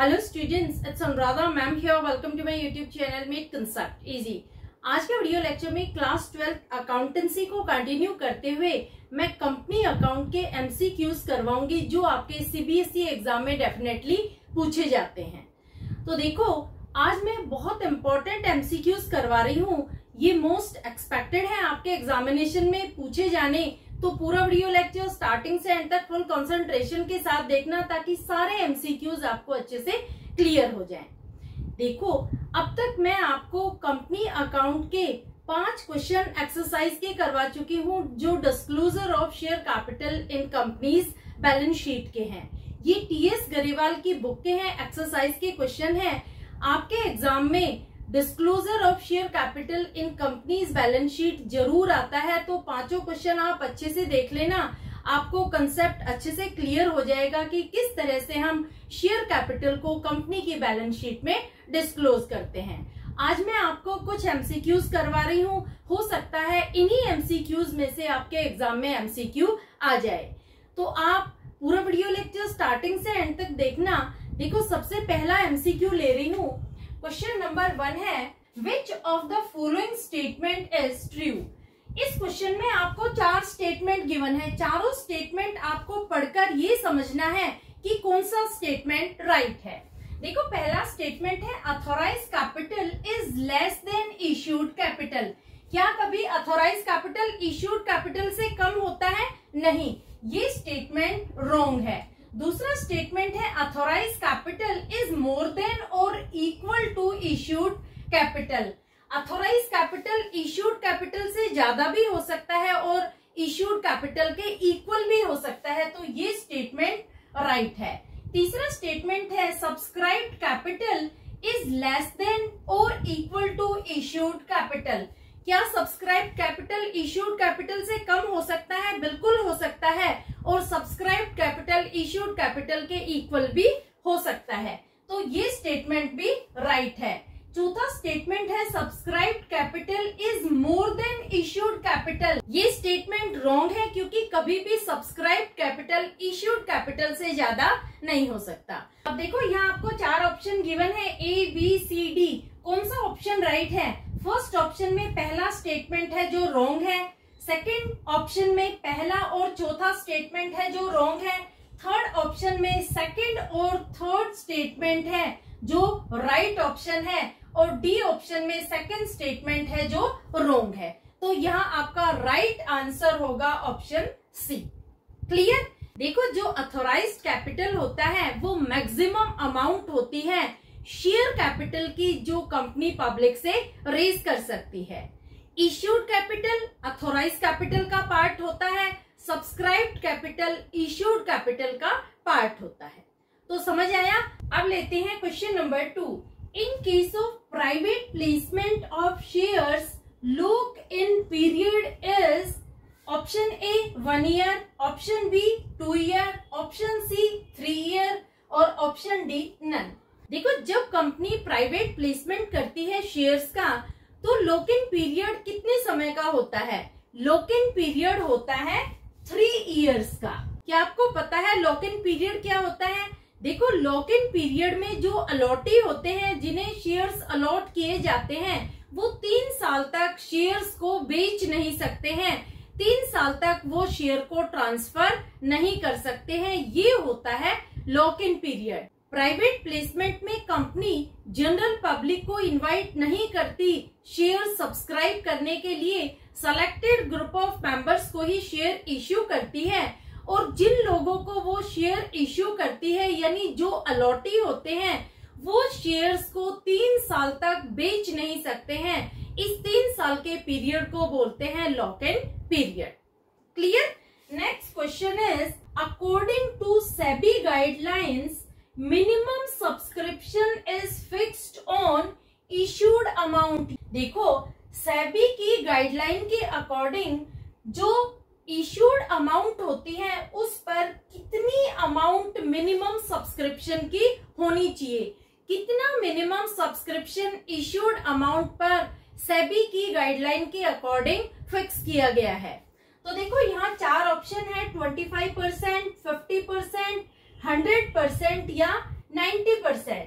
Hello students, it's Anuradha ma'am here. Welcome to my YouTube channel make concept easy. आज के video lecture में class 12 accountancy को continue करते हुए मैं कंपनी अकाउंट के एमसीक्यूज करवाऊंगी जो आपके सीबीएसई एग्जाम में डेफिनेटली पूछे जाते हैं। तो देखो, आज मैं बहुत इंपॉर्टेंट एमसीक्यूज करवा रही हूँ। ये मोस्ट एक्सपेक्टेड है आपके एग्जामिनेशन में पूछे जाने, तो पूरा वीडियो लेक्चर स्टार्टिंग से एंड तक फुल कंसंट्रेशन के साथ देखना ताकि सारे एमसीक्यूज आपको अच्छे से क्लियर हो जाएं। देखो, अब तक मैं आपको कंपनी अकाउंट के 5 क्वेश्चन एक्सरसाइज के करवा चुकी हूँ जो disclosure of share capital in companies balance sheet के हैं। ये टीएस गरेवाल की बुक के हैं, एक्सरसाइज के क्वेश्चन हैं। आपके एग्जाम में disclosure of share capital in companies balance sheet जरूर आता है, तो 5 क्वेश्चन आप अच्छे से देख लेना। आपको कंसेप्ट अच्छे से क्लियर हो जाएगा कि किस तरह से हम शेयर कैपिटल को कंपनी की बैलेंस शीट में डिस्क्लोज करते हैं। आज मैं आपको कुछ एमसीक्यूज करवा रही हूँ, हो सकता है इन्हीं एमसीक्यूज में से आपके एग्जाम में एमसीक्यू आ जाए, तो आप पूरा वीडियो लेक्चर स्टार्टिंग से एंड तक देखना। देखो, सबसे पहला एमसीक्यू ले रही हूँ। क्वेश्चन नंबर 1 है, which of the following statement is true. इस क्वेश्चन में आपको 4 स्टेटमेंट गिवन है। चारों स्टेटमेंट आपको पढ़कर ये समझना है कि कौन सा स्टेटमेंट राइट है। देखो, पहला स्टेटमेंट है, authorise capital is less than issued capital. क्या कभी अथोराइज कैपिटल इश्यूड कैपिटल से कम होता है? नहीं, ये स्टेटमेंट रॉन्ग है। दूसरा स्टेटमेंट है, authorise capital is more than और equal to issued capital. Authorise capital issued capital से ज्यादा भी हो सकता है और इश्यूड कैपिटल के इक्वल भी हो सकता है, तो ये स्टेटमेंट राइट है। तीसरा स्टेटमेंट है, subscribed capital is less than और इक्वल टू इश्यूड कैपिटल। क्या सब्सक्राइब्ड कैपिटल इश्यूड कैपिटल से कम हो सकता है? बिल्कुल हो सकता है, और सब्सक्राइब्ड कैपिटल इश्यूड कैपिटल के इक्वल भी हो सकता है, तो ये स्टेटमेंट भी राइट है। चौथा स्टेटमेंट है, subscribed capital is more than issued capital. ये स्टेटमेंट रॉन्ग है क्योंकि कभी भी सब्सक्राइब्ड कैपिटल इश्यूड कैपिटल से ज्यादा नहीं हो सकता। अब देखो, यहाँ आपको 4 ऑप्शन गिवन है, ए बी सी डी। कौन सा ऑप्शन राइट है? फर्स्ट ऑप्शन में पहला स्टेटमेंट है जो रॉन्ग है। सेकंड ऑप्शन में पहला और चौथा स्टेटमेंट है जो रॉन्ग है। थर्ड ऑप्शन में सेकंड और थर्ड स्टेटमेंट है जो राइट ऑप्शन है, और डी ऑप्शन में सेकंड स्टेटमेंट है जो रॉन्ग है। तो यहाँ आपका राइट आंसर होगा ऑप्शन सी। क्लियर? देखो, जो अथोराइज्ड कैपिटल होता है वो मैक्सिमम अमाउंट होती है शेयर कैपिटल की जो कंपनी पब्लिक से रेज कर सकती है। इश्यूड कैपिटल अथोराइज कैपिटल का पार्ट होता है, सब्सक्राइब्ड कैपिटल इश्यूड कैपिटल का पार्ट होता है। तो समझ आया? अब लेते हैं question number 2। In case of private placement of shares, lock in period is option A 1 year, option B 2 year, option C 3 year और ऑप्शन डी नन। देखो, जब कंपनी प्राइवेट प्लेसमेंट करती है शेयर्स का, तो लॉक इन पीरियड कितने समय का होता है? लॉक इन पीरियड होता है 3 इयर्स का। क्या आपको पता है लॉक इन पीरियड क्या होता है? देखो, लॉक इन पीरियड में जो अलॉटी होते हैं, जिन्हें शेयर्स अलॉट किए जाते हैं, वो 3 साल तक शेयर्स को बेच नहीं सकते हैं। 3 साल तक वो शेयर को ट्रांसफर नहीं कर सकते हैं। ये होता है lock in period. Private placement में कंपनी जनरल पब्लिक को इनवाइट नहीं करती शेयर सब्सक्राइब करने के लिए। सेलेक्टेड ग्रुप ऑफ मेंबर्स को ही शेयर इश्यू करती है, और जिन लोगों को वो शेयर इश्यू करती है, यानी जो अलॉटी होते हैं, वो शेयर्स को 3 साल तक बेच नहीं सकते हैं। इस 3 साल के पीरियड को बोलते हैं lock in period. Clear? Next question is, according to SEBI guidelines, minimum subscription is fixed on issued amount. देखो, सेबी की गाइडलाइन के अकॉर्डिंग जो इश्यूड अमाउंट होती है उस पर कितनी अमाउंट मिनिमम सब्सक्रिप्शन की होनी चाहिए। कितना मिनिमम सब्सक्रिप्शन इश्यूड अमाउंट पर सेबी की गाइडलाइन के अकॉर्डिंग फिक्स किया गया है। तो देखो, यहाँ 4 ऑप्शन है, 25%, 50%, 100% या 90%।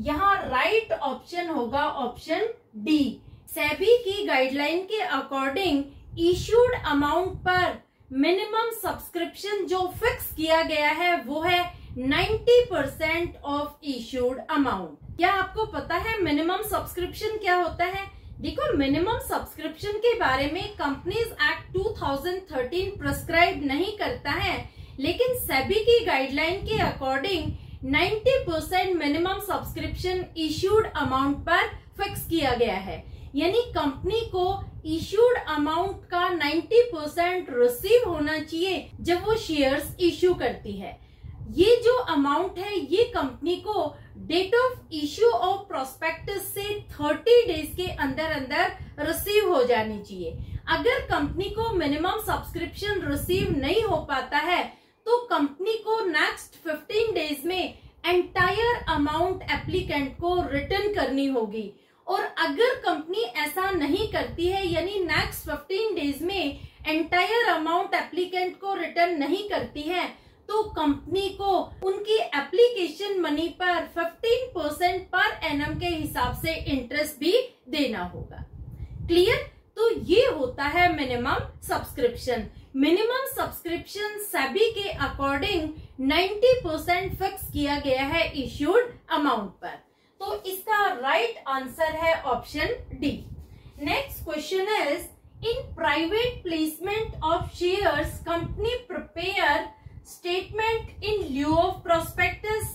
यहाँ राइट ऑप्शन होगा ऑप्शन डी। सेबी की गाइडलाइन के अकॉर्डिंग इश्यूड अमाउंट पर मिनिमम सब्सक्रिप्शन जो फिक्स किया गया है वो है 90% ऑफ इश्यूड अमाउंट। क्या आपको पता है मिनिमम सब्सक्रिप्शन क्या होता है? देखो, मिनिमम सब्सक्रिप्शन के बारे में कंपनीज एक्ट 2013 प्रिस्क्राइब नहीं करता है, लेकिन सेबी की गाइडलाइन के according 90% minimum subscription issued amount पर फिक्स किया गया है। यानी कंपनी को इश्यूड अमाउंट का 90% रिसीव होना चाहिए जब वो शेयर्स इश्यू करती है। ये जो अमाउंट है ये कंपनी को date of issue of prospectus से 30 डेज के अंदर अंदर रिसीव हो जानी चाहिए। अगर कंपनी को मिनिमम सब्सक्रिप्शन रिसीव नहीं हो पाता है तो कंपनी को नेक्स्ट 15 डेज में एंटायर अमाउंट एप्लीकेंट को रिटर्न करनी होगी। और अगर कंपनी ऐसा नहीं करती है, यानी नेक्स्ट 15 डेज में एंटायर अमाउंट एप्लीकेंट को रिटर्न नहीं करती है, तो कंपनी को उनकी एप्लीकेशन मनी पर 15% पर एनम के हिसाब से इंटरेस्ट भी देना होगा। क्लियर? तो ये होता है minimum subscription. Minimum subscription SEBI के अकॉर्डिंग 90% फिक्स किया गया है इश्यूड अमाउंट पर। तो इसका राइट आंसर है option D. Next question is, in private placement of shares company prepare statement in lieu of prospectus,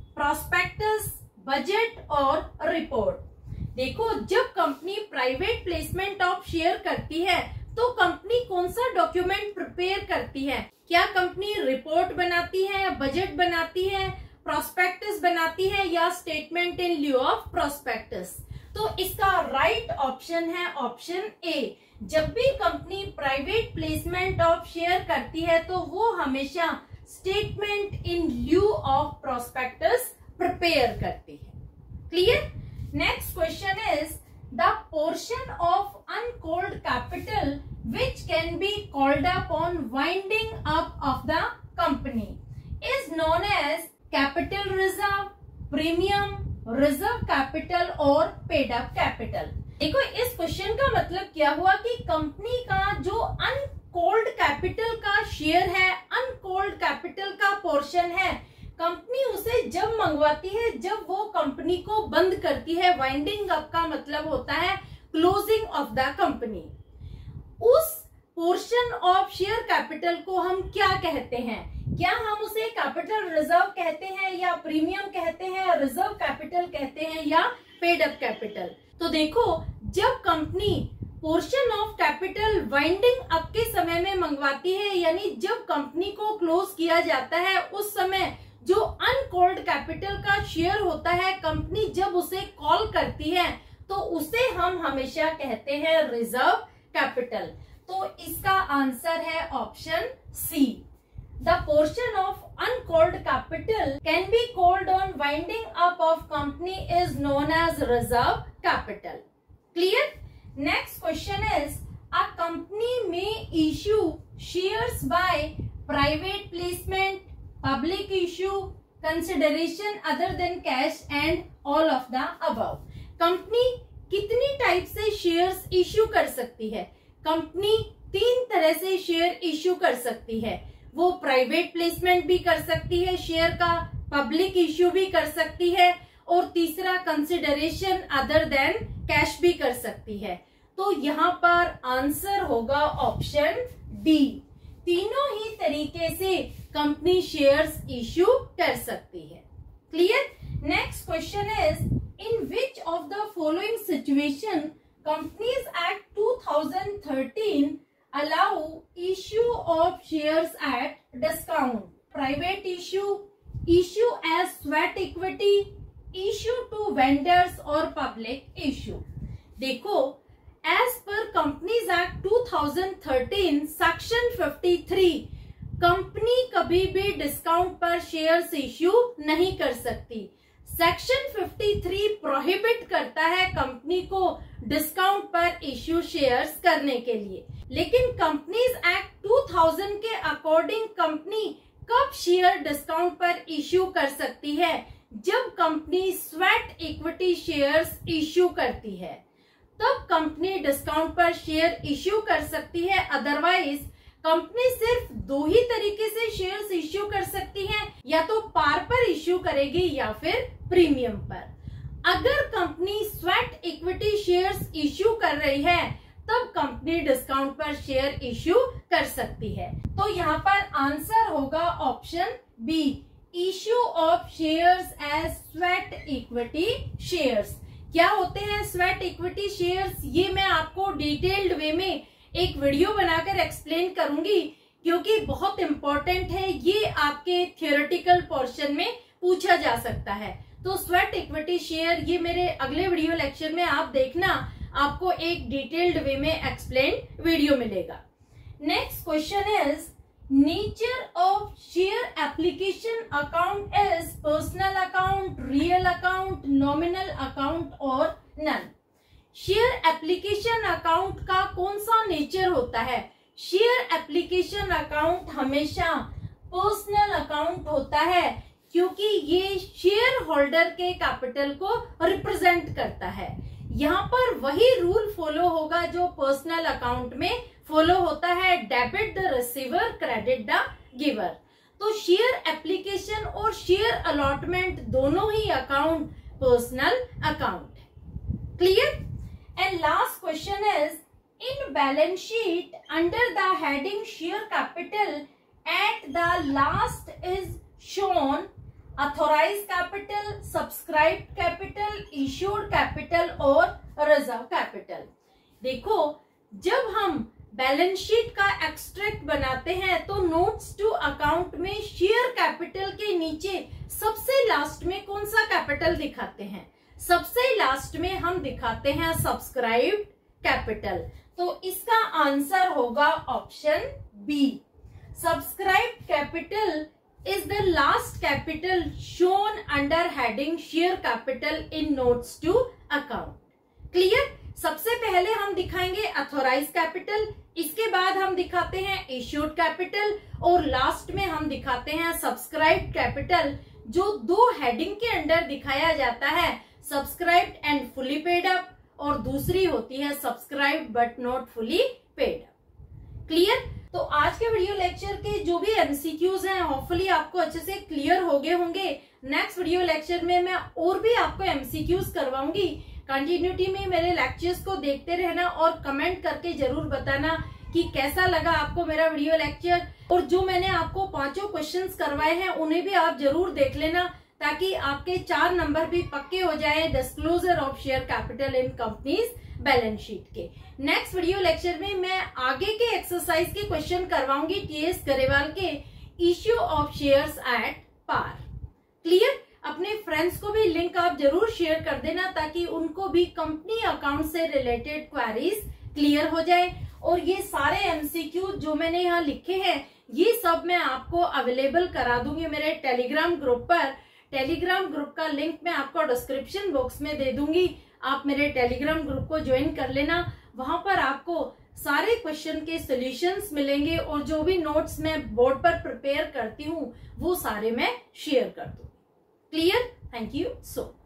budget और रिपोर्ट। देखो, जब company private placement of share करती है तो कंपनी कौन सा डॉक्यूमेंट प्रिपेयर करती है? क्या कंपनी रिपोर्ट बनाती है, बजट बनाती है, प्रोस्पेक्टस बनाती है या statement in lieu of prospectus? तो इसका राइट ऑप्शन है ऑप्शन ए। जब भी company private placement of share करती है तो वो हमेशा statement in lieu of prospectus prepare करती है। Clear? Next question is, the portion of uncalled capital which can be called up on winding up of the company is known as capital reserve, premium, reserve capital और paid up capital. देखो, इस question का मतलब क्या हुआ कि company का जो अनकॉल्ड कैपिटल का शेयर है, अनकॉल्ड कैपिटल का पोर्शन है, कंपनी उसे जब मंगवाती है, जब वो कंपनी को बंद करती है, वाइंडिंग अप का मतलब होता है क्लोजिंग ऑफ द कंपनी, उस पोर्शन ऑफ शेयर कैपिटल को हम क्या कहते हैं? क्या हम उसे कैपिटल रिजर्व कहते हैं या प्रीमियम कहते हैं, रिजर्व कैपिटल कहते हैं या पेड अप कैपिटल? तो देखो, जब company portion of capital winding up के समय में मंगवाती है, यानी जब कंपनी को क्लोज किया जाता है, उस समय जो अनकॉल्ड कैपिटल का शेयर होता है, कंपनी जब उसे कॉल करती है तो उसे हम हमेशा कहते हैं रिजर्व कैपिटल। तो इसका आंसर है option C. The portion of uncalled capital can be called on winding up of company is known as reserve capital. Clear? Next question is, a company may issue shares by private placement, public issue, consideration other than cash and all of the above. Company कितनी type से shares issue कर सकती है? Company 3 तरह से share issue कर सकती है। वो प्राइवेट प्लेसमेंट भी कर सकती है शेयर का, पब्लिक इश्यू भी कर सकती है और तीसरा कंसिडरेशन अदर देन कैश भी कर सकती है। तो यहाँ पर आंसर होगा ऑप्शन डी। तीनों ही तरीके से कंपनी शेयर्स इश्यू कर सकती है। Clear? Next question is, in which of the following situation companies act 2013 allow issue of shares at discount? Private issue as sweat equity, issue to vendors और public issue। देखो, as per Companies Act 2013 Section 53, company कभी भी discount पर shares issue नहीं कर सकती। Section 53 prohibit करता है कंपनी को डिस्काउंट पर इश्यू शेयर्स करने के लिए, लेकिन कंपनीज एक्ट 2000 के अकॉर्डिंग कंपनी कब शेयर डिस्काउंट पर इश्यू कर सकती है? जब company sweat equity shares issue करती है तब कंपनी डिस्काउंट पर शेयर इश्यू कर सकती है। अदरवाइज कंपनी सिर्फ दो ही तरीके से शेयर्स इश्यू कर सकती है, या तो पार पर इश्यू करेगी या फिर प्रीमियम पर। अगर company sweat equity shares issue कर रही है तब कंपनी डिस्काउंट पर शेयर इश्यू कर सकती है। तो यहाँ पर आंसर होगा option B, issue of shares as sweat equity shares. क्या होते हैं स्वेट इक्विटी शेयर्स, ये मैं आपको डिटेल्ड वे में एक वीडियो बनाकर एक्सप्लेन करूंगी, क्योंकि बहुत इंपॉर्टेंट है, ये आपके थियोरेटिकल पोर्शन में पूछा जा सकता है। तो स्वेट इक्विटी शेयर ये मेरे अगले वीडियो लेक्चर में आप देखना, आपको एक डिटेल्ड वे में एक्सप्लेन वीडियो मिलेगा। Next question is nature of share application account is personal account, real account, nominal account और नन। शेयर एप्लीकेशन अकाउंट का कौन सा नेचर होता है? शेयर एप्लीकेशन अकाउंट हमेशा पर्सनल अकाउंट होता है, क्योंकि ये शेयर होल्डर के कैपिटल को रिप्रेजेंट करता है। यहाँ पर वही रूल फॉलो होगा जो पर्सनल अकाउंट में फॉलो होता है, debit the receiver, credit the giver. तो शेयर एप्लीकेशन और शेयर अलॉटमेंट दोनों ही अकाउंट पर्सनल अकाउंट है। Clear? And last question is in balance sheet under the heading share capital at the last is shown authorised capital, subscribed capital, issued capital और reserve capital. देखो, जब हम balance sheet का extract बनाते हैं तो notes to account में share capital के नीचे सबसे लास्ट में कौन सा कैपिटल दिखाते हैं? सबसे लास्ट में हम दिखाते हैं सब्सक्राइब्ड कैपिटल। तो इसका आंसर होगा option B, subscribed capital is the last capital shown under heading share capital in notes to account. Clear? सबसे पहले हम दिखाएंगे अथोराइज कैपिटल, इसके बाद हम दिखाते हैं इश्यूड कैपिटल और लास्ट में हम दिखाते हैं सब्सक्राइब्ड कैपिटल, जो दो हेडिंग के अंडर दिखाया जाता है, subscribed and fully paid up, और दूसरी होती है subscribed but not fully paid up. Clear? तो आज के वीडियो लेक्चर के जो भी एमसीक्यूज हैं होपफुली आपको अच्छे से क्लियर हो गए होंगे। नेक्स्ट वीडियो लेक्चर में मैं और भी आपको एमसीक्यूज करवाऊंगी। कंटिन्यूटी में मेरे लेक्चर्स को देखते रहना और कमेंट करके जरूर बताना कि कैसा लगा आपको मेरा वीडियो लेक्चर, और जो मैंने आपको 5 क्वेश्चंस करवाए हैं उन्हें भी आप जरूर देख लेना, ताकि आपके 4 नंबर भी पक्के हो जाए disclosure of share capital in companies balance sheet के। नेक्स्ट वीडियो लेक्चर में मैं आगे के एक्सरसाइज के क्वेश्चन करवाऊंगी टीएस गरेवाल के, issue of shares at par. Clear? अपने फ्रेंड्स को भी लिंक आप जरूर शेयर कर देना, ताकि उनको भी कंपनी अकाउंट से रिलेटेड क्वेरीज क्लियर हो जाए। और ये सारे एमसीक्यू जो मैंने यहाँ लिखे हैं, ये सब मैं आपको अवेलेबल करा दूंगी मेरे टेलीग्राम ग्रुप पर। टेलीग्राम ग्रुप का लिंक मैं आपको डिस्क्रिप्शन बॉक्स में दे दूंगी, आप मेरे टेलीग्राम ग्रुप को ज्वाइन कर लेना। वहां पर आपको सारे क्वेश्चन के सॉल्यूशंस मिलेंगे, और जो भी नोट्स मैं बोर्ड पर प्रिपेयर करती हूँ वो सारे मैं शेयर कर दूंगी। Clear? Thank you so much.